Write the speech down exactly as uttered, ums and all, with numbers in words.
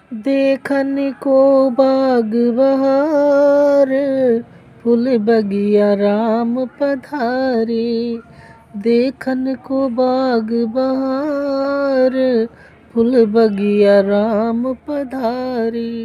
देखन को बाग बहार, फूल बगिया राम पधारे। देखन को बाग बहार, फूल बगिया राम पधारे।